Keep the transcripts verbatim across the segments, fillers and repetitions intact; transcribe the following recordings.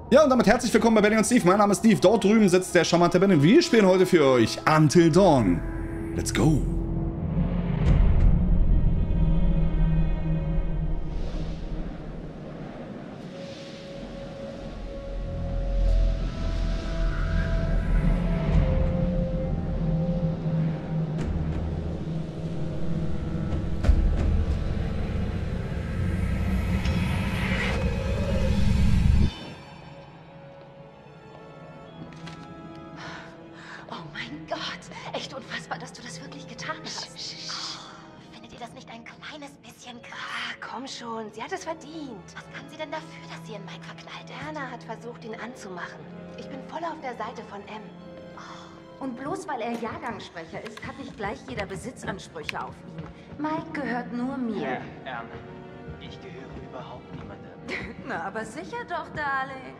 Ja, und damit herzlich willkommen bei Benny und Steve. Mein Name ist Steve. Dort drüben sitzt der charmante Benny. Wir spielen heute für euch Until Dawn. Let's go. Sie hat es verdient. Was kann sie denn dafür, dass sie in Mike verknallt ist? Hannah hat versucht, ihn anzumachen. Ich bin voll auf der Seite von M. Oh. Und bloß weil er Jahrgangssprecher ist, hat nicht gleich jeder Besitzansprüche auf ihn. Mike gehört nur mir. Ja, Erne, ich gehöre überhaupt niemandem. Na, aber sicher doch, Darling.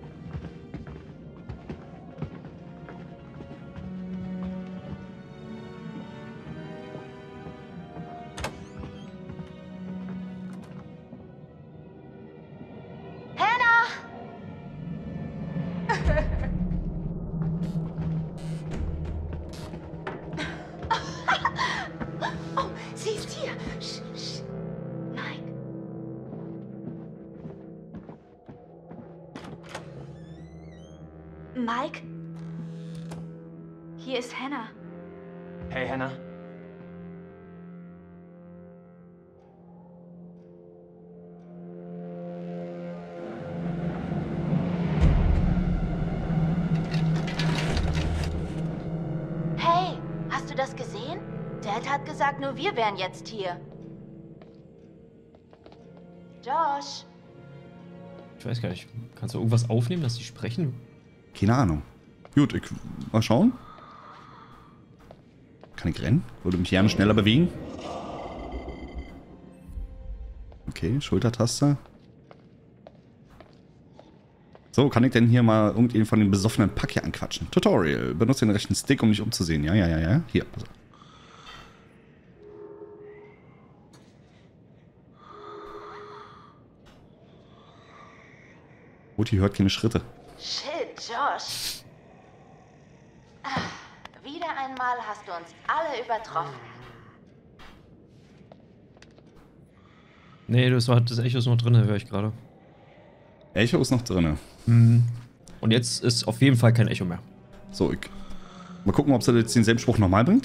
Mike? Hier ist Hannah. Hey, Hannah. Hey, hast du das gesehen? Dad hat gesagt, nur wir wären jetzt hier. Josh. Ich weiß gar nicht. Kannst du irgendwas aufnehmen, dass die sprechen? Keine Ahnung. Gut, ich mal schauen. Kann ich rennen? Würde mich gerne schneller bewegen. Okay, Schultertaste. So, kann ich denn hier mal irgendwen von den besoffenen Pack hier anquatschen? Tutorial. Benutze den rechten Stick, um dich umzusehen. Ja, ja, ja, ja. Hier. Mutti hört keine Schritte. Shit, Josh. Wieder einmal hast du uns alle übertroffen. Nee, das, war, das Echo ist noch drin, höre ich gerade. Echo ist noch drin. Mhm. Und jetzt ist auf jeden Fall kein Echo mehr. So, ich mal gucken, ob sie jetzt denselben Spruch nochmal bringt.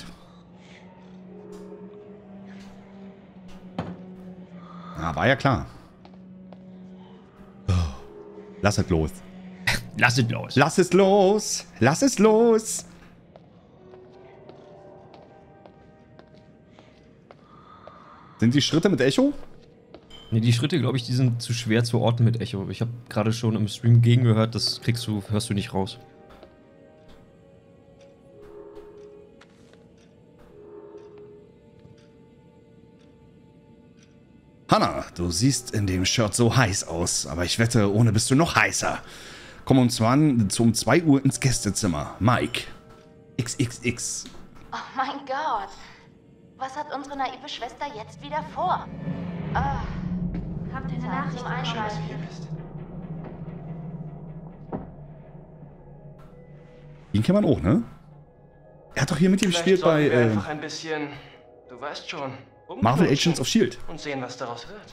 Ah, war ja klar. Lass es los. Lass es los. Lass es los. Lass es los. Sind die Schritte mit Echo? Nee, die Schritte, glaube ich, die sind zu schwer zu orten mit Echo. Ich habe gerade schon im Stream gegengehört, das kriegst du, hörst du nicht raus. Hannah, du siehst in dem Shirt so heiß aus, aber ich wette, ohne bist du noch heißer. Komm uns zwar um zwei Uhr ins Gästezimmer. Mike. X X X. Oh mein Gott. Was hat unsere naive Schwester jetzt wieder vor? Ah, habt ihr eine Nachricht zum Schön, dass du hier Einschalten? bist. Den kennt man auch, ne? Er hat doch hier mit ihm gespielt bei Vielleicht sollten wir äh, einfach ein bisschen, du weißt schon, Marvel rumknutschen Agents of S H I E L D. und sehen, was daraus wird.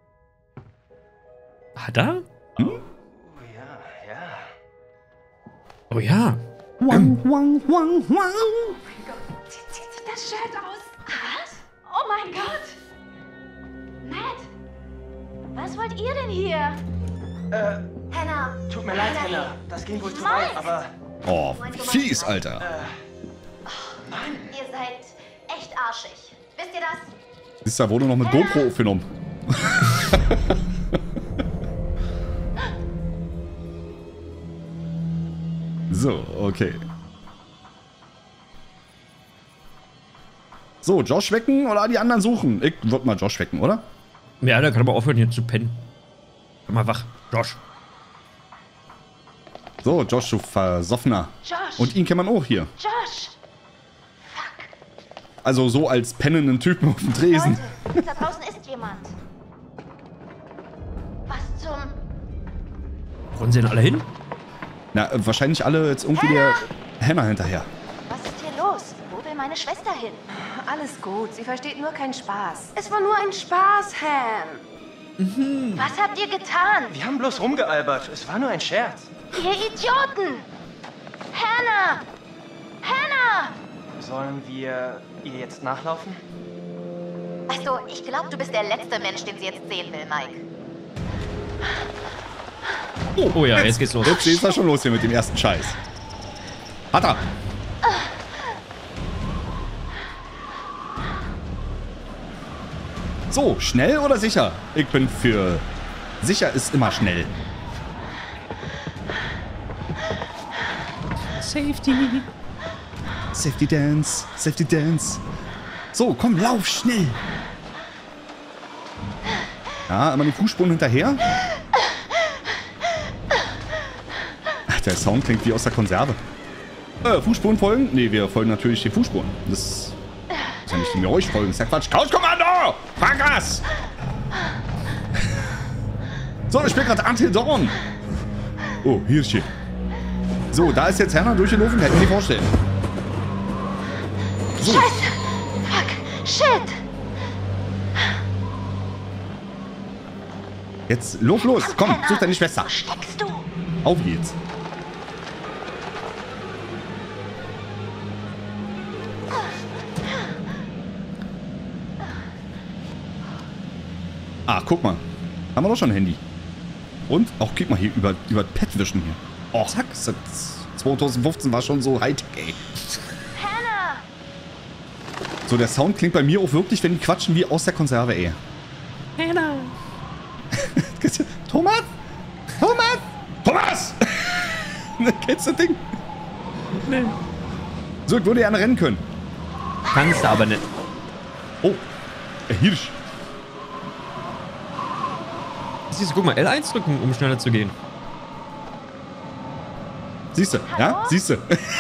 Hat er? Hm? Oh ja, ja. Oh ja. Wang, wang, wang, wang. Oh mein Gott, zieht, zieht sich das Shirt aus? Was? Oh mein Gott! Matt! Was wollt ihr denn hier? Äh, Hannah! tut mir leid, Hannah. Hannah. Das ging wohl zu Mike. weit, aber... Oh, fies, Alter. Äh, Mann. Ihr seid echt arschig. Wisst ihr das? Ist da wurde noch mit GoPro aufgenommen. So, okay. So, Josh wecken oder die anderen suchen? Ich würde mal Josh wecken, oder? Ja, da kann aber aufhören, hier zu pennen. Komm mal wach, Josh. So, Josh, du Versoffener. Josh! Und ihn kennt man auch hier. Josh! Fuck! Also so als pennenden Typen auf dem Tresen. Leute, da draußen ist jemand. Was zum... Wo sind alle hin? Na, äh, wahrscheinlich alle jetzt irgendwie der Hannah hinterher. Was ist hier los? Wo will meine Schwester hin? Alles gut, sie versteht nur keinen Spaß. Es war nur ein Spaß, Han. Was habt ihr getan? Wir haben bloß rumgealbert. Es war nur ein Scherz. Ihr Idioten! Hannah! Hannah! Sollen wir ihr jetzt nachlaufen? Also, ich glaube, du bist der letzte Mensch, den sie jetzt sehen will, Mike. Oh, oh ja, jetzt geht's los. Jetzt geht's da schon los hier mit dem ersten Scheiß. Hat er! So, schnell oder sicher? Ich bin für... Sicher ist immer schnell. Safety. Safety Dance, Safety Dance. So, komm, lauf schnell. Ja, immer die Fußspuren hinterher. Ach, der Sound klingt wie aus der Konserve. Äh, Fußspuren folgen? Ne, wir folgen natürlich den Fußspuren. Das ist ja nicht dem Geräusch folgen, das ist ja Quatsch. Couchkommando! Frankers! So, ich spiele gerade Until Dawn. Oh, hier ist hier. So, da ist jetzt Hannah durchgelaufen, kann ich mir nicht vorstellen. So. Scheiße! Fuck! Shit! Jetzt, los, los! Komm, such deine Schwester. Wo steckst du? Auf geht's. Ah, guck mal. Haben wir doch schon ein Handy. Und? Auch, guck mal hier, über, über Pet wischen hier. Oh, zack. zwanzig fünfzehn war schon so Hightech, ey. Hannah! So, der Sound klingt bei mir auch wirklich, wenn die quatschen, wie aus der Konserve, ey. Hannah. Thomas? Thomas? Thomas! Kennst du das Ding? Nee. So, ich würde gerne rennen können. Kannst du aber nicht. Oh, der Hirsch. Siehst du, guck mal, L eins drücken, um schneller zu gehen. Siehst du? Ja? Siehst du?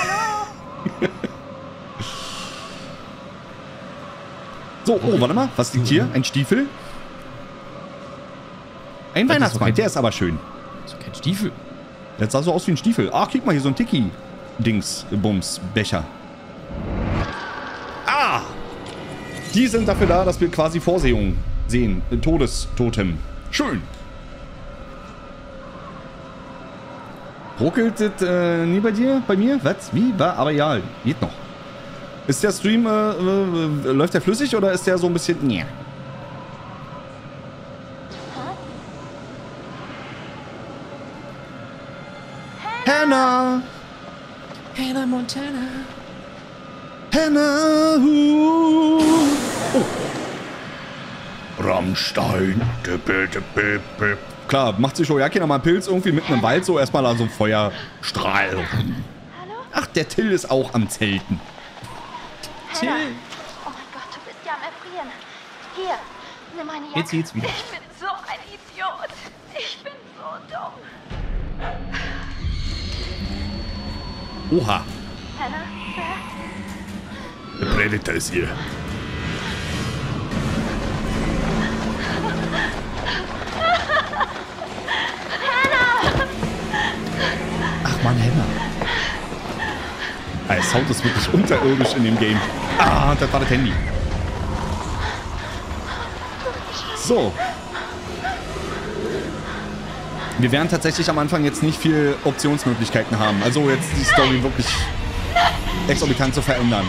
So, oh, warte mal. Was liegt hier? Ein Stiefel? Ein Das ist Weihnachtsmann. okay. Der ist aber schön. So kein Stiefel. Das sah so aus wie ein Stiefel. Ach, guck mal, hier so ein Tiki-Dings, Bums, Becher. Ah! Die sind dafür da, dass wir quasi Vorsehungen sehen. Todestotem. Schön. Ruckelt das äh, nie bei dir? Bei mir? Was? Wie? War? Aber ja, geht noch. Ist der Stream, äh, äh, läuft der flüssig oder ist der so ein bisschen... Nee. Hannah! Hannah Montana. Hannah! Uh. Oh. Rammstein. Dippe, dippe, dippe. Klar, macht sich schon ja keiner mal einen Pilz irgendwie mitten im Wald so erstmal an so einem Feuerstrahl. Ach, der Till ist auch am Zelten. Hannah! Oh mein Gott, du bist ja am Erfrieren. Hier, nimm meine Jacke. Jetzt geht's wieder. Ich bin so ein Idiot. Ich bin so dumm. Oha. Hannah? Der Predator ist hier. Ach man, Hannah. Der Sound ist wirklich unterirdisch in dem Game. Ah, das war das Handy. So. Wir werden tatsächlich am Anfang jetzt nicht viel Optionsmöglichkeiten haben. Also jetzt die Story wirklich exorbitant zu verändern.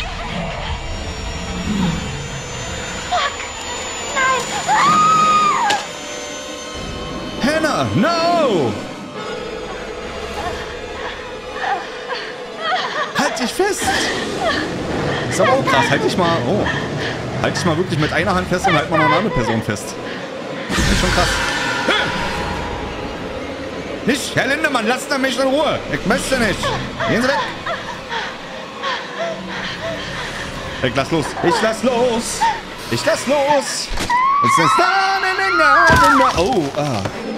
Hannah, no! Halt dich fest! Ist aber auch krass. Halt dich mal... Oh. Halt dich mal wirklich mit einer Hand fest und halt mal noch eine andere Person fest. Das ist schon krass. Nicht, Herr Lindemann, lasst mich in Ruhe. Ich möchte nicht. Gehen Sie weg. Ich lass los. Ich lass los. Ich lass los. Es ist da, na, na, na, na. Oh, ah.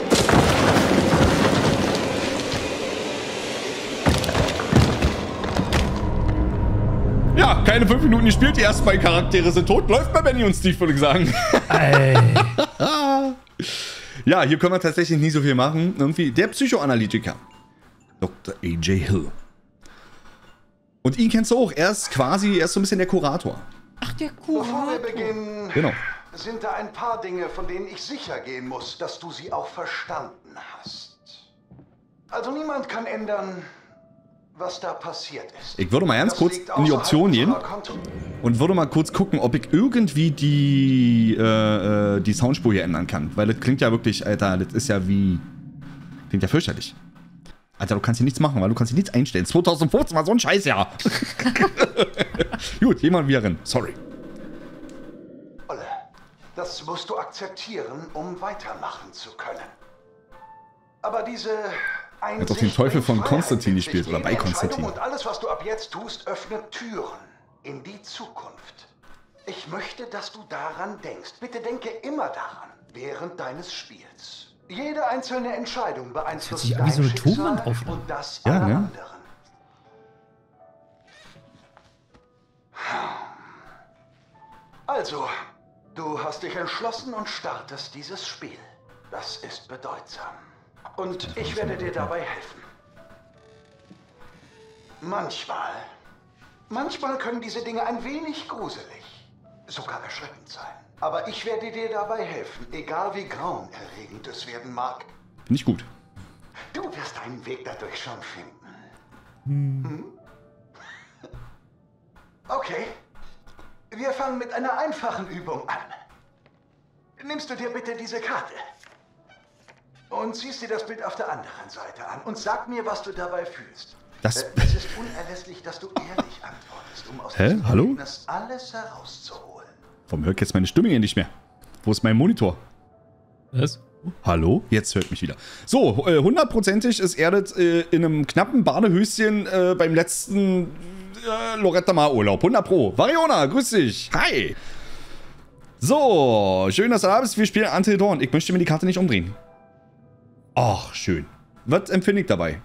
Ja, keine fünf Minuten gespielt. Die ersten beiden Charaktere sind tot. Läuft bei Benny und Steve, würde ich sagen. Ja, hier können wir tatsächlich nicht so viel machen. Irgendwie der Psychoanalytiker. Doktor A J Hill. Und ihn kennst du auch. Er ist quasi, er ist so ein bisschen der Kurator. Ach, der Bevor wir beginnen, Genau. sind da ein paar Dinge, von denen ich sicher gehen muss, dass du sie auch verstanden hast. Also niemand kann ändern, was da passiert ist. Ich würde mal ganz Das kurz liegt in die außerhalb Option gehen unserer Kontrolle. und würde mal kurz gucken, ob ich irgendwie die, äh, äh, die Soundspur hier ändern kann. Weil das klingt ja wirklich, Alter, das ist ja wie... Klingt ja fürchterlich. Alter, du kannst hier nichts machen, weil du kannst hier nichts einstellen. zwanzig fünfzehn war so ein Scheißjahr. Gut, jemand wieder rein. Sorry. Olle, das musst du akzeptieren, um weitermachen zu können. Aber diese Er hat doch den Teufel von Konstantin gespielt, oder bei Konstantin. Und alles, was du ab jetzt tust, öffnet Türen in die Zukunft. Ich möchte, dass du daran denkst. Bitte denke immer daran, während deines Spiels. Jede einzelne Entscheidung beeinflusst sich an wie so dein eine Schicksal Tonbandaufnahme. und das Ja, aller ne? anderen. Also, du hast dich entschlossen und startest dieses Spiel. Das ist bedeutsam. Und ich werde dir dabei helfen. Manchmal, manchmal können diese Dinge ein wenig gruselig, sogar erschreckend sein. Aber ich werde dir dabei helfen, egal wie grauenerregend es werden mag. Finde ich gut. Du wirst einen Weg dadurch schon finden. Hm? Okay. Wir fangen mit einer einfachen Übung an. Nimmst du dir bitte diese Karte und siehst dir das Bild auf der anderen Seite an und sag mir, was du dabei fühlst. Das- Äh, Es ist unerlässlich, dass du ehrlich antwortest, um aus Hä? diesem Hallo? Erlebnis alles herauszuholen. Warum hört jetzt meine Stimme hier nicht mehr? Wo ist mein Monitor? Was? Hallo? Jetzt hört mich wieder. So, äh, hundertprozentig ist er das, äh, in einem knappen Badehöschen äh, beim letzten äh, Loretta Mar Urlaub. hundert Pro. Variona, grüß dich. Hi. So, schön, dass du da bist. Wir spielen Until Dawn. Ich möchte mir die Karte nicht umdrehen. Ach, schön. Was empfinde ich dabei?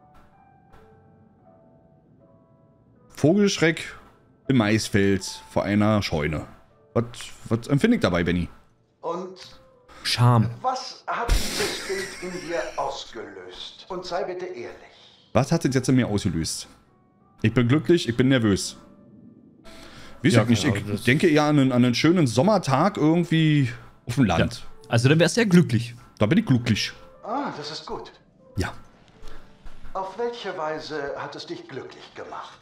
Vogelschreck im Maisfeld vor einer Scheune. Was, was empfinde ich dabei, Benny? Und Scham. was hat dieses Bild in dir ausgelöst? Und sei bitte ehrlich. Was hat es jetzt in mir ausgelöst? Ich bin glücklich, ich bin nervös. Weiß Ja, ich nicht, genau, ich das- denke eher an einen, an einen schönen Sommertag irgendwie auf dem Land. Also dann wärst du ja glücklich. Da bin ich glücklich. Ah, das ist gut. Ja. Auf welche Weise hat es dich glücklich gemacht?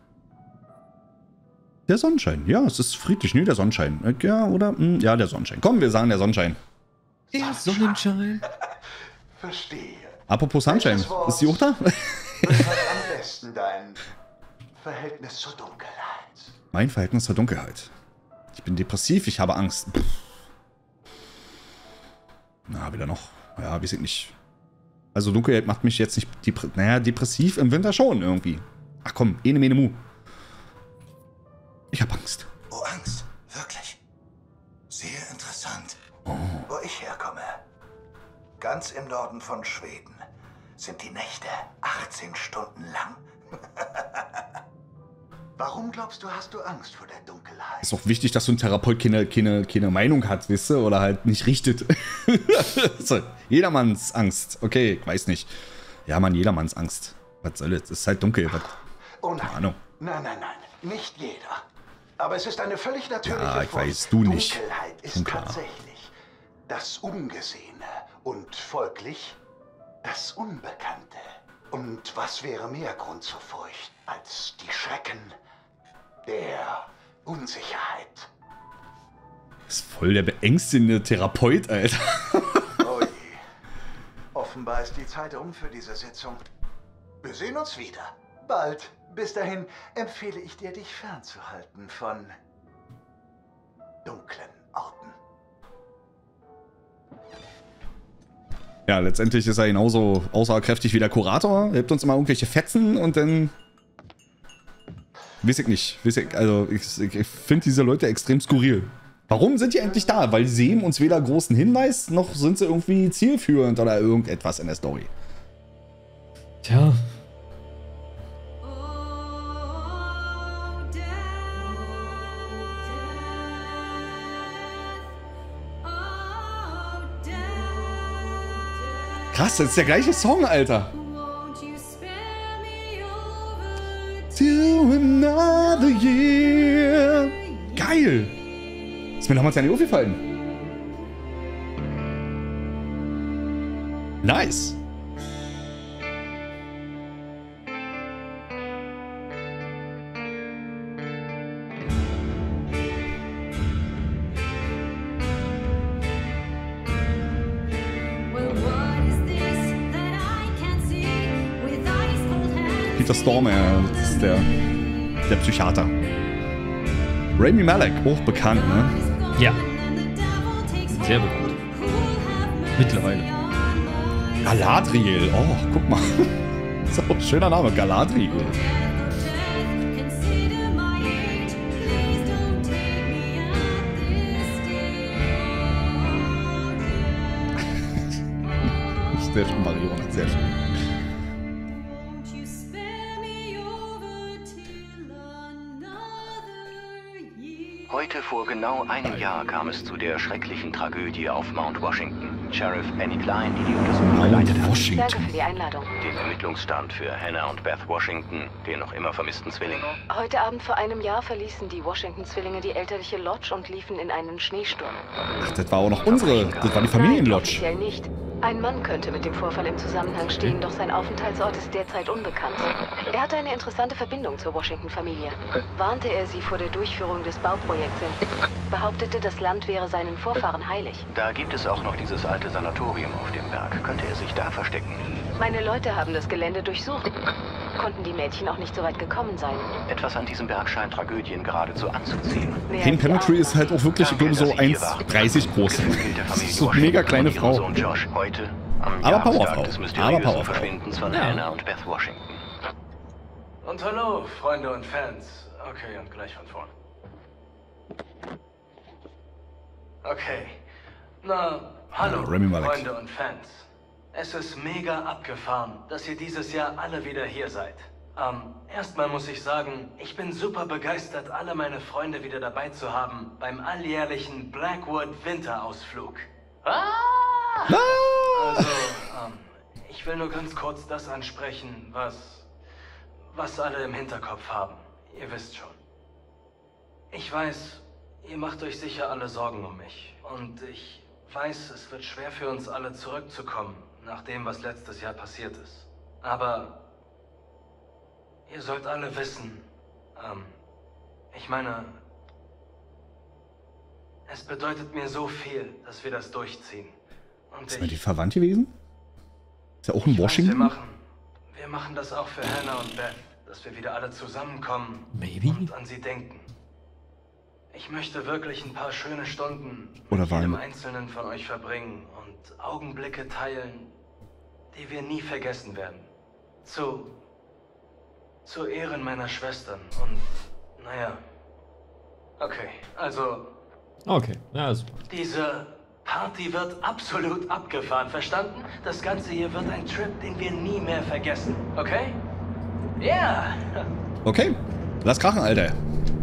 Der Sonnenschein. Ja, es ist friedlich, ne? Der Sonnenschein. Äh, Ja, oder? Hm, ja, der Sonnenschein. Komm, wir sagen der Sonnenschein. Der Sonnenschein. Verstehe. Apropos Sunshine. Welches Wort? Ist sie auch da? Beschreib am besten dein Verhältnis zur Dunkelheit. Mein Verhältnis zur Dunkelheit. Ich bin depressiv, ich habe Angst. Pff. Na, wieder noch. Ja, weiß ich nicht. Also Dunkelheit macht mich jetzt nicht depre naja, depressiv im Winter schon irgendwie. Ach komm, ene mene mu. Ich habe Angst. Oh, Angst. Wirklich? Sehr interessant. Wo ich herkomme, ganz im Norden von Schweden, sind die Nächte achtzehn Stunden lang. Warum glaubst du, hast du Angst vor der Dunkelheit? Ist auch wichtig, dass so ein Therapeut keine, keine, keine Meinung hat, wisst ihr? Oder halt nicht richtet. So, jedermanns Angst. Okay, ich weiß nicht. Ja, Mann, jedermanns Angst. Was soll das? Es ist halt dunkel. Was? Oh nein. Ahnung. Nein, nein, nein. Nicht jeder. Aber es ist eine völlig natürliche Ja, ich Form. weiß, du nicht. Dunkelheit ist Schon klar. tatsächlich das Ungesehene und folglich das Unbekannte. Und was wäre mehr Grund zur Furcht als die Schrecken der Unsicherheit? Das ist voll der beängstigende Therapeut, Alter. Oh je. Offenbar ist die Zeit um für diese Sitzung. Wir sehen uns wieder. Bald. Bis dahin empfehle ich dir, dich fernzuhalten von dunklen Orten. Ja, letztendlich ist er genauso aussagekräftig wie der Kurator. Er hebt uns immer irgendwelche Fetzen und dann... Weiß ich nicht. Weiß ich, also, ich, ich finde diese Leute extrem skurril. Warum sind die eigentlich da? Weil sie geben uns weder großen Hinweis, noch sind sie irgendwie zielführend oder irgendetwas in der Story. Tja. Krass, das ist der gleiche Song, Alter. To another year. Geil. Ist mir damals ja nicht aufgefallen. Nice. Peter Stormare, das ist der, der Psychiater. Rami Malek, auch bekannt, ne? Ja. Sehr bekannt. Mittlerweile. Galadriel, oh, guck mal. Das ist auch ein schöner Name, Galadriel. Sehr schön, Mariona, sehr schön. Heute vor genau einem Jahr kam es zu der schrecklichen Tragödie auf Mount Washington. Sheriff Penny Klein, die die Untersuchung geleitet hat, Danke für die Einladung. den Ermittlungsstand für Hannah und Beth Washington, den noch immer vermissten Zwilling. Heute Abend vor einem Jahr verließen die Washington-Zwillinge die elterliche Lodge und liefen in einen Schneesturm. Ach, das war auch noch unsere, das war die Familienlodge. Nein, offiziell nicht. Ein Mann könnte mit dem Vorfall im Zusammenhang stehen, doch sein Aufenthaltsort ist derzeit unbekannt. Er hatte eine interessante Verbindung zur Washington-Familie. Warnte er sie vor der Durchführung des Bauprojekts hin, behauptete, das Land wäre seinen Vorfahren heilig. Da gibt es auch noch dieses alte Sanatorium auf dem Berg. Könnte er sich da verstecken? Meine Leute haben das Gelände durchsucht. Konnten die Mädchen auch nicht so weit gekommen sein. Etwas an diesem Berg scheint Tragödien geradezu anzuziehen. Mehr Pain als die Penetry ist halt auch wirklich, ich glaube, so Danke, dass Sie hier eins waren. dreißig groß. Gefühl der Familie So eine Washington mega kleine und ihrem Frau. Sohn Josh. Heute, am Aber Jahrestag Powerfrau. des Aber mysteriösen Powerfrau. Verschwindens von Ja. Hannah und Beth Washington. Und hallo, Freunde und Fans. Okay, und gleich von vorn. Okay. Na, hallo, Rami Malek. Freunde und Fans. Es ist mega abgefahren, dass ihr dieses Jahr alle wieder hier seid. Ähm, erstmal muss ich sagen, ich bin super begeistert, alle meine Freunde wieder dabei zu haben beim alljährlichen Blackwood Winterausflug. Ah! Also, ähm, ich will nur ganz kurz das ansprechen, was, was alle im Hinterkopf haben. Ihr wisst schon. Ich weiß, ihr macht euch sicher alle Sorgen um mich. Und ich weiß, es wird schwer für uns alle zurückzukommen, nach dem, was letztes Jahr passiert ist. Aber ihr sollt alle wissen, ähm, ich meine, es bedeutet mir so viel, dass wir das durchziehen. Und Ist mir die ich, verwandt gewesen? Ist ja auch in ich weiß, wir Washington? machen, wir machen das auch für Hannah und Beth, dass wir wieder alle zusammenkommen Maybe? und an sie denken. Ich möchte wirklich ein paar schöne Stunden Oder mit jedem Weine. einzelnen von euch verbringen und Augenblicke teilen, die wir nie vergessen werden. Zu, zu Ehren meiner Schwestern und, naja. Okay, also, Okay, ja, super. diese Party wird absolut abgefahren, verstanden? Das Ganze hier wird ein Trip, den wir nie mehr vergessen, okay? Ja! Yeah. Okay, lass krachen, Alter.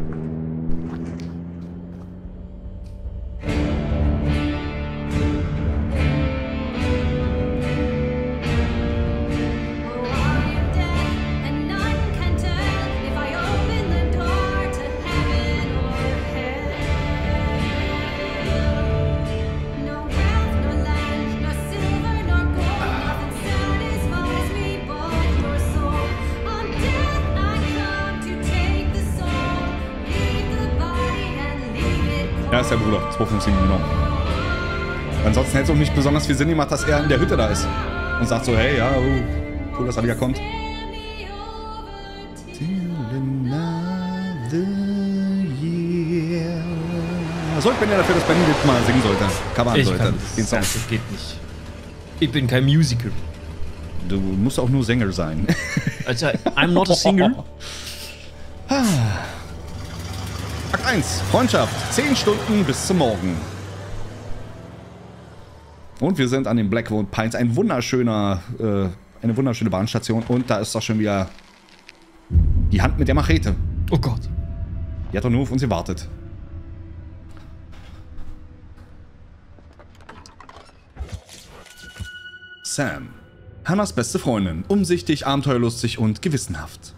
Ja, ist der Bruder. zwei fünf sieben, genau. Ansonsten hätte es auch nicht besonders viel Sinn gemacht, dass er in der Hütte da ist. Und sagt so, hey, ja, oh, cool, dass er wieder kommt. So, ich bin ja dafür, dass Benny jetzt mal singen sollte. Covern Ich sollte. kann Den das, Song. das geht nicht. Ich bin kein Musical. Du musst auch nur Sänger sein. Also, I'm not a singer. Akt eins. Freundschaft. zehn Stunden bis zum Morgen. Und wir sind an den Blackwood Pines. Ein wunderschöner, äh, eine wunderschöne Bahnstation. Und da ist doch schon wieder die Hand mit der Machete. Oh Gott. Die hat doch nur auf uns gewartet. Sam. Hannahs beste Freundin. Umsichtig, abenteuerlustig und gewissenhaft.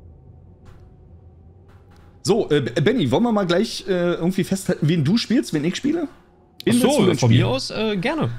So, äh, Benny, wollen wir mal gleich äh, irgendwie festhalten, wen du spielst, wen ich spiele? Ach so, von mir aus äh, gerne.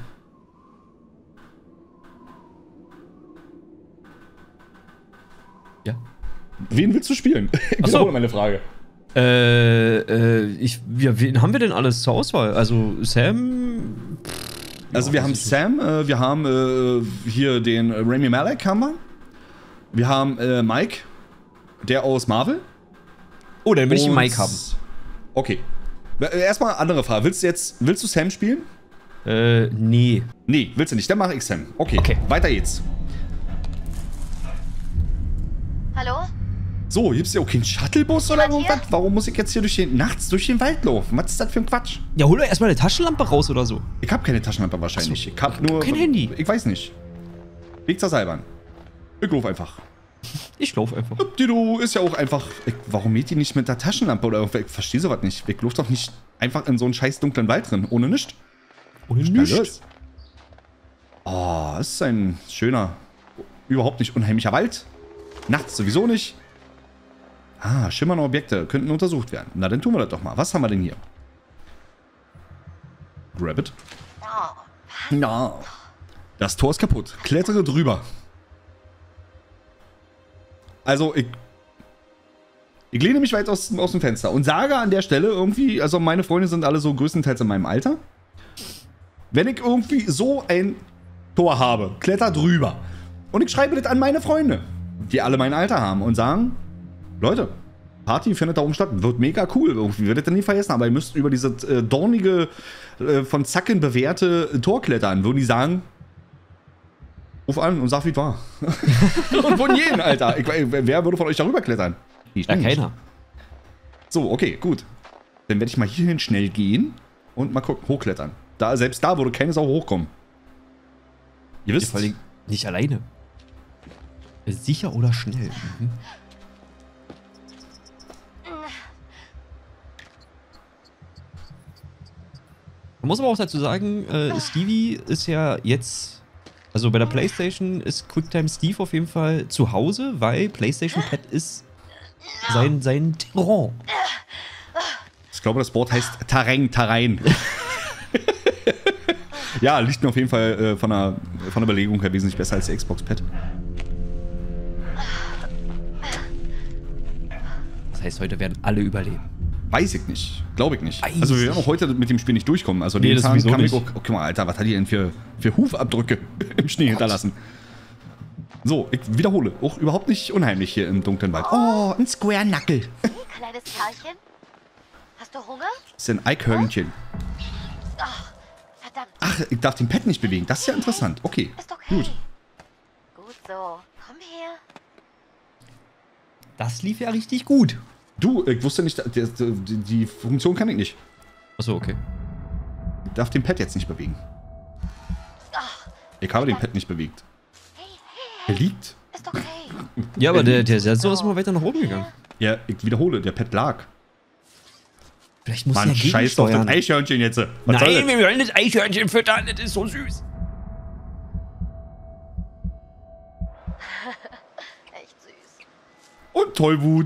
Ja. Wen willst du spielen? Ich Ach so. wiederhole meine Frage. Äh, äh, ich, ja, wen haben wir denn alles zur Auswahl? Also Sam. Also ja, wir haben Sam, äh, wir haben äh, hier den äh, Rami Malek haben wir. Wir haben äh, Mike, der aus Marvel. Oh, dann will ich den Und- Mike haben. Okay. Äh, Erstmal andere Frage. Willst du jetzt, willst du Sam spielen? Äh, nee. Nee, willst du nicht. Dann mache ich Sam. Okay, Okay. weiter geht's. Hallo? So, gibt's ja auch keinen Shuttlebus oder Jemand hier? irgendwas? Warum muss ich jetzt hier durch den, nachts durch den Wald laufen? Was ist das für ein Quatsch? Ja, hol doch erstmal eine Taschenlampe raus oder so. Ich habe keine Taschenlampe wahrscheinlich. Ach so. Ich habe nur... Kein Handy. Ich weiß nicht. Weg zur Seilbahn. Ich lauf einfach. Ich lauf einfach. Dido ist ja auch einfach... Ich, warum geht die nicht mit der Taschenlampe oder... Ich verstehe sowas nicht. Ich lauf doch nicht einfach in so einen scheiß dunklen Wald drin. Ohne nichts. Ohne Na nichts. los. Oh, das ist ein schöner, überhaupt nicht unheimlicher Wald. Nachts sowieso nicht. Ah, schimmernde Objekte könnten untersucht werden. Na, dann tun wir das doch mal. Was haben wir denn hier? Rabbit. Na. Das Tor ist kaputt. Klettere drüber. Also, ich... Ich lehne mich weit aus, aus dem Fenster und sage an der Stelle irgendwie, also meine Freunde sind alle so größtenteils in meinem Alter. Wenn ich irgendwie so ein Tor habe, kletter drüber. Und ich schreibe das an meine Freunde, die alle mein Alter haben und sagen, Leute, Party findet da oben statt, wird mega cool. Irgendwie werdet ihr nie vergessen, aber ihr müsst über dieses äh, dornige, äh, von Zacken bewährte Tor klettern. Würden die sagen, ruf an und sag, wie es war. Und von jedem, Alter. Ich, wer würde von euch darüber klettern? Ich Ja, nicht. keiner. So, okay, gut. Dann werde ich mal hierhin schnell gehen und mal gucken, hochklettern. Da, selbst da würde keine Sau hochkommen. Ihr Ja, wisst, vor allem nicht alleine. Sicher oder schnell. Mhm. Man muss aber auch dazu sagen, äh, Stevie ist ja jetzt, also bei der PlayStation ist Quicktime Steve auf jeden Fall zu Hause, weil PlayStation Pad ist sein, sein Terrain. ich glaube, das Wort heißt Terrain, Terrain. Ja, liegt mir auf jeden Fall äh, von, der, von der Belegung her wesentlich besser als der Xbox Pad. Das heißt, heute werden alle überleben. Weiß ich nicht. Glaube ich nicht. Weiß Also wir ich. werden auch heute mit dem Spiel nicht durchkommen. Also Nee, den das Tag sowieso kann ich nicht. auch... Oh, guck mal, Alter, was hat die denn für, für Hufabdrücke im Schnee hinterlassen? So, ich wiederhole. Auch überhaupt nicht unheimlich hier im dunklen Wald. Oh, ein Square Knuckle. Kleines Kerlchen? Hast du Hunger? Das ist ein Eichhörnchen. Ach, verdammt. Ach, ich darf den Pad nicht bewegen. Das ist ja interessant. Okay, Ist okay. gut. Gut so. Komm her. Das lief ja richtig gut. Du, ich wusste nicht, die, die, die Funktion kann ich nicht. Achso, okay. Ich darf den Pad jetzt nicht bewegen. Ach, Ich habe den Pad nicht bewegt. hey, hey, Er liegt. ist okay. Ja, aber der, der Sensor ist immer weiter nach oben gegangen. Ja, ich wiederhole, der Pad lag. Vielleicht muss Mann, er scheiß auf das gegensteuern. Eichhörnchen jetzt. Was soll Nein, das? wir wollen das Eichhörnchen füttern, das ist so süß. Echt süß. Und Tollwut.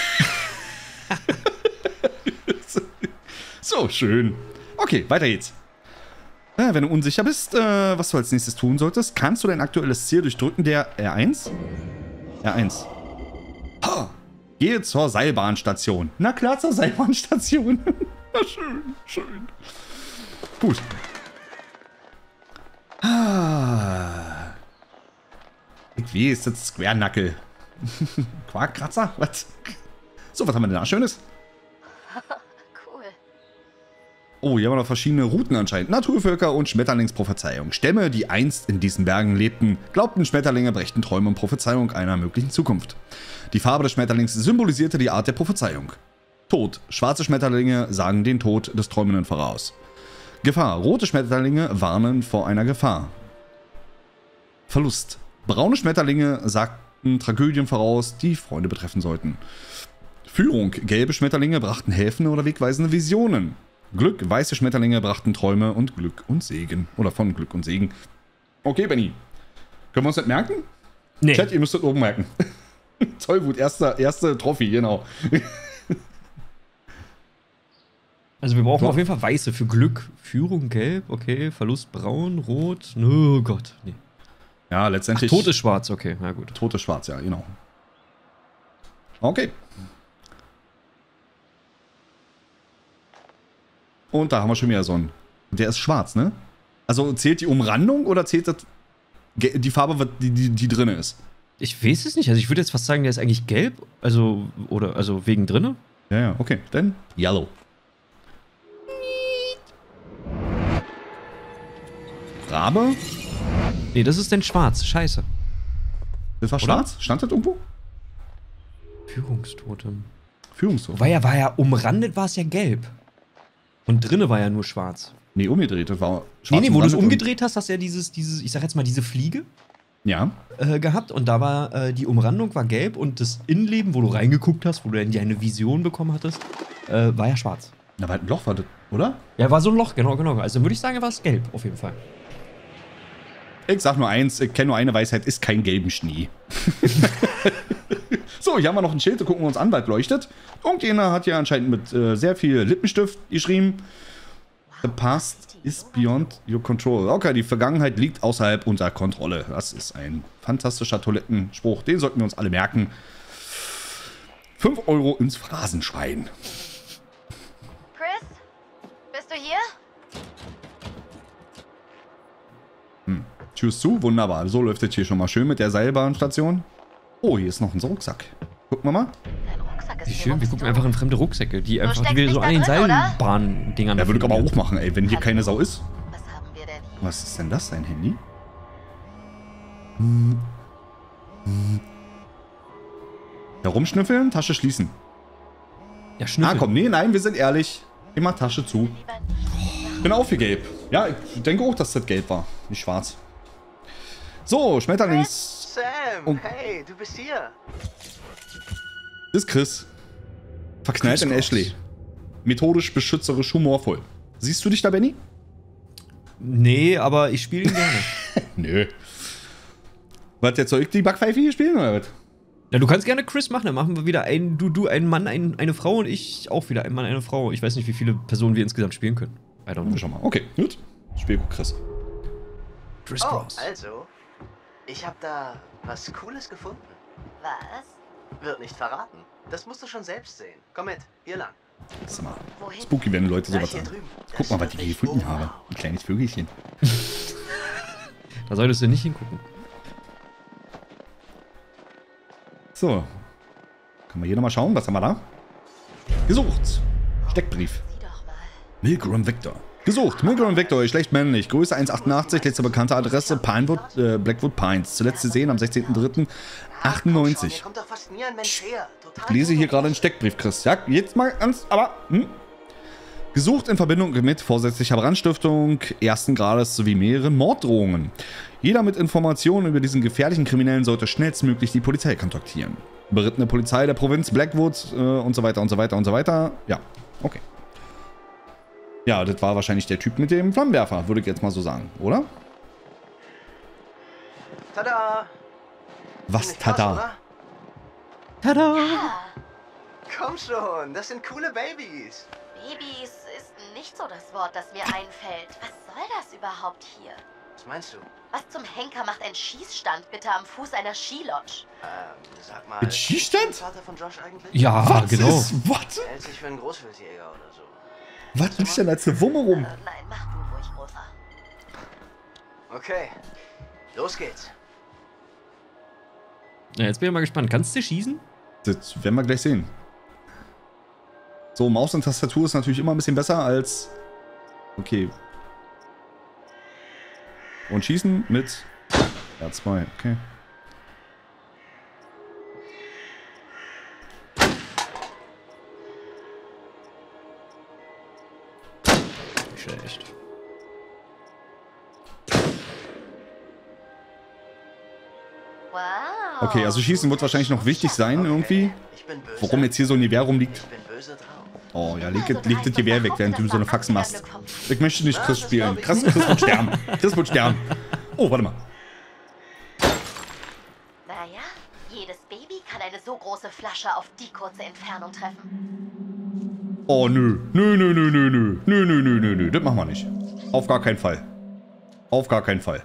So, schön. Okay, weiter geht's. Äh, wenn du unsicher bist, äh, was du als nächstes tun solltest, kannst du dein aktuelles Ziel durch Drücken der R eins? R eins. Ha! Gehe zur Seilbahnstation. Na klar, zur Seilbahnstation. Na schön, schön. Gut. Ah. Ich weiß, das ist Square Knuckle. Quarkkratzer? Was? So, was haben wir denn da Schönes? Cool. Oh, hier haben wir noch verschiedene Routen anscheinend. Naturvölker und Schmetterlingsprophezeiung. Stämme, die einst in diesen Bergen lebten, glaubten Schmetterlinge brächten Träume und Prophezeiung einer möglichen Zukunft. Die Farbe des Schmetterlings symbolisierte die Art der Prophezeiung. Tod. Schwarze Schmetterlinge sagen den Tod des Träumenden voraus. Gefahr. Rote Schmetterlinge warnen vor einer Gefahr. Verlust. Braune Schmetterlinge sagten Tragödien voraus, die Freunde betreffen sollten. Führung. Gelbe Schmetterlinge brachten helfende oder wegweisende Visionen. Glück. Weiße Schmetterlinge brachten Träume und Glück und Segen. Oder von Glück und Segen. Okay, Benny. Können wir uns das merken? Nee. Chat, ihr müsst das oben merken. Tollwut, erste, erste Trophy, genau. Also wir brauchen So. auf jeden Fall weiße für Glück. Führung gelb, okay. Verlust braun, rot. Oh Gott, nee. Ja, Ach, letztendlich. Tod ist schwarz, okay, na gut. Tod ist schwarz, ja, genau. Okay. Und da haben wir schon wieder so einen. Der ist schwarz, ne? Also zählt die Umrandung oder zählt das ge- die Farbe, die, die, die drin ist? Ich weiß es nicht. Also ich würde jetzt fast sagen, der ist eigentlich gelb. Also, oder, also wegen drinne. Ja, ja, okay. Dann yellow. Rabe? Nee, das ist denn schwarz. Scheiße. Das war Oder? schwarz? Stand das irgendwo? Führungstotem. Führungstor. War ja, war ja umrandet, war es ja gelb. Und drinne war ja nur schwarz. Nee, umgedreht. Das war schwarz. Nee, nee, wo du es umrandet und- umgedreht hast, hast du ja dieses, dieses, ich sag jetzt mal, diese Fliege Ja. äh, gehabt. Und da war äh, die Umrandung war gelb und das Innenleben, wo du reingeguckt hast, wo du dann eine Vision bekommen hattest, äh, war ja schwarz. Na, weil ein Loch war das, oder? Ja, war so ein Loch, genau, genau. Also würde ich sagen, war es gelb, auf jeden Fall. Ich sag nur eins, ich kenne nur eine Weisheit, ist kein gelben Schnee. So, hier haben wir noch ein Schild, da gucken wir uns an, weil es leuchtet. Irgendjemand hat ja anscheinend mit äh, sehr viel Lippenstift geschrieben. The past is beyond your control. Okay, die Vergangenheit liegt außerhalb unserer Kontrolle. Das ist ein fantastischer Toilettenspruch, den sollten wir uns alle merken. fünf Euro ins Phrasenschwein. Chris? Bist du hier? Tschüss zu, wunderbar. So läuft es hier schon mal schön mit der Seilbahnstation. Oh, hier ist noch ein Rucksack. Gucken wir mal. Dein Rucksack ist Wie hier schön, wir gucken einfach in fremde Rucksäcke, die einfach, die steckst wir nicht so da an den drin, oder? Seilbahn-Dingern Ja, würde ich aber finden. auch machen, ey, wenn hier keine Sau ist. Was haben wir denn hier? Was ist denn das, dein Handy? Hm. Hm. Herumschnüffeln, Tasche schließen. Ja, Ah, Schnüffel. komm, nee, nein, wir sind ehrlich. Ich mach Tasche zu. Lieber nicht. Ich bin auch für gelb. Ja, ich denke auch, dass das gelb war, nicht schwarz. So, Schmetterlings... Sam, Und- hey, du bist hier. Das ist Chris. Verknallt Chris in Cross. Ashley. Methodisch, beschützerisch, humorvoll. Siehst du dich da, Benny? Nee, aber ich spiele ihn gerne. Nö. Was, jetzt soll ich die Backpfeife hier spielen, oder was? Ja, du kannst gerne Chris machen, dann machen wir wieder ein, du, du, ein Mann, ein, eine Frau und ich auch wieder ein Mann, eine Frau. Ich weiß nicht, wie viele Personen wir insgesamt spielen können. I don't know. Schau mal. Okay, gut. Spiel gut, Chris. Chris Oh, Cross. also, ich habe da was Cooles gefunden. Was? Wird nicht verraten. Das musst du schon selbst sehen. Komm mit, hier lang. Sag mal. Wohin? Spooky, wenn Leute Gleich sowas hier sagen. drüben. Guck Das mal, was wird ich hier dich gefunden umhauen. habe. Ein kleines Vögelchen. Da solltest du nicht hingucken. So. Können wir hier nochmal schauen? Was haben wir da? Gesucht. Steckbrief. Sieh doch mal. Milgram Victor. Gesucht. Milgram Victor, schlecht männlich. Größe eins Komma achtundachtzig, letzte bekannte Adresse Pinewood, äh, Blackwood Pines. Zuletzt gesehen am sechzehnten dritten achtundneunzig. Hier kommt doch fast nie ein Mensch her. Total Ich lese hier dumm. gerade einen Steckbrief, Chris. Ja, jetzt mal ganz, aber... Hm? Gesucht in Verbindung mit vorsätzlicher Brandstiftung ersten Grades sowie mehreren Morddrohungen. Jeder mit Informationen über diesen gefährlichen Kriminellen sollte schnellstmöglich die Polizei kontaktieren. Berittene Polizei der Provinz Blackwood äh, und so weiter und so weiter und so weiter. Ja, okay. Ja, das war wahrscheinlich der Typ mit dem Flammenwerfer, würde ich jetzt mal so sagen, oder? Tada! Was, Ziemlich krass, tada? oder? Tada! Komm schon, das sind coole Babys. Babys ist nicht so das Wort, das mir einfällt. Was soll das überhaupt hier? Was meinst du? Was zum Henker macht ein Schießstand bitte am Fuß einer Skilodge? Ähm, sag mal. Mit Schießstand? ist der Vater von Josh eigentlich? Ja, Was genau. ist, was? Er hält sich für einen Großwildjäger oder so. Was liegt denn als eine Wumme rum? Äh, nein, mach du ruhig, Großer. Okay, los geht's. Ja, jetzt bin ich mal gespannt. Kannst du schießen? Das werden wir gleich sehen. So, Maus und Tastatur ist natürlich immer ein bisschen besser als... Okay. Und schießen mit... R zwei, okay. Schlecht. Wow. Okay, also schießen wird wahrscheinlich noch wichtig sein irgendwie. Ich bin böse. Warum jetzt hier so ein Gewehr rumliegt. Ich bin böse drauf. Oh ja, leg, leg das Gewehr weg, während du so eine Faxen machst. Ich möchte nicht Chris spielen. Chris, Chris wird sterben. Chris wird sterben. Oh, warte mal. große Flasche auf die kurze Entfernung treffen. Oh, nö. Nö, nö, nö, nö, nö. Nö, nö, nö, nö, nö. Das machen wir nicht. Auf gar keinen Fall. Auf gar keinen Fall.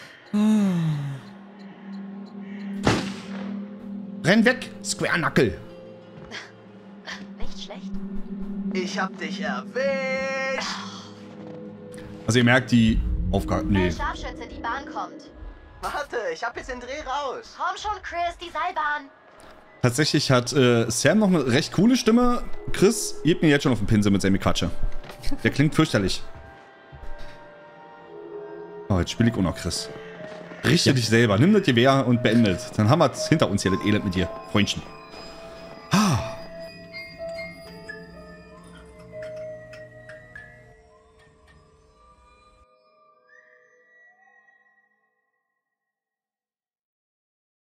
Renn weg, Square Knuckle. Nicht schlecht. Ich hab dich erwischt. Also ihr merkt, die Aufgabe... Nee. Hey, Scharfschütze, die Bahn kommt. Warte, ich hab jetzt den Dreh raus. Komm schon, Chris, die Seilbahn. Tatsächlich hat äh, Sam noch eine recht coole Stimme. Chris gibt mir jetzt schon auf den Pinsel mit Sammy Quatsche. Der klingt fürchterlich. Oh, jetzt spiele ich auch noch Chris. Richte Ja. dich selber, nimm das Gewehr und beendet. Dann haben wir es hinter uns hier, das Elend mit dir, Freundchen.